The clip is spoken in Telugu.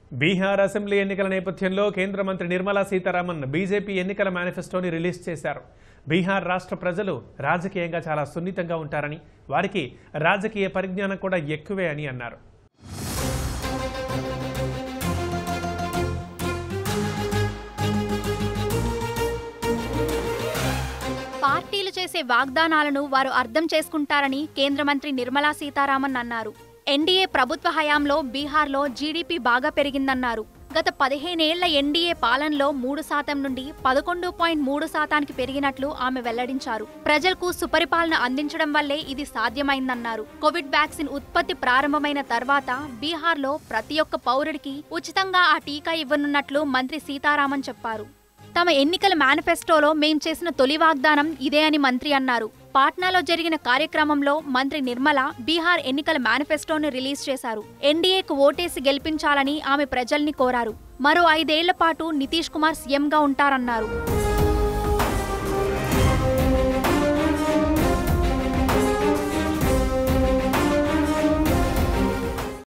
బీహార్ అసెంబ్లీ ఎన్నికల నేపథ్యంలో కేంద్ర మంత్రి నిర్మలా సీతారామన్ బీజేపీ ఎన్నికల మేనిఫెస్టోని రిలీజ్ చేశారు. బీహార్ రాష్ట్ర ప్రజలు రాజకీయంగా చాలా సున్నితంగా ఉంటారని, వారికి రాజకీయ పరిజ్ఞానం కూడా ఎక్కువే అని అన్నారు. పార్టీలు చేసే వాగ్దానాలను వారు అర్థం చేసుకుంటారని కేంద్ర మంత్రి నిర్మలా సీతారామన్ అన్నారు. ఎన్డీఏ ప్రభుత్వ హయాంలో బీహార్లో జీడీపీ బాగా పెరిగిందన్నారు. గత 15 ఏళ్ల ఎన్డీఏ పాలనలో 3% నుండి 11.3%కి పెరిగినట్లు ఆమె వెల్లడించారు. ప్రజలకు సుపరిపాలన అందించడం వల్లే ఇది సాధ్యమైందన్నారు. కోవిడ్ వ్యాక్సిన్ ఉత్పత్తి ప్రారంభమైన తర్వాత బీహార్లో ప్రతి ఒక్క పౌరుడికి ఉచితంగా ఆ టీకా ఇవ్వనున్నట్లు మంత్రి సీతారామన్ చెప్పారు. తమ ఎన్నికల మేనిఫెస్టోలో మేం చేసిన తొలి వాగ్దానం ఇదే అని మంత్రి అన్నారు. పాట్నాలో జరిగిన కార్యక్రమంలో మంత్రి నిర్మల బీహార్ ఎన్నికల మేనిఫెస్టోను రిలీజ్ చేశారు. ఎన్డీఏకు ఓటేసి గెలిపించాలని ఆమె ప్రజల్ని కోరారు. మరో 5 ఏళ్ల పాటు నితీష్ కుమార్ సీఎంగా ఉంటారన్నారు.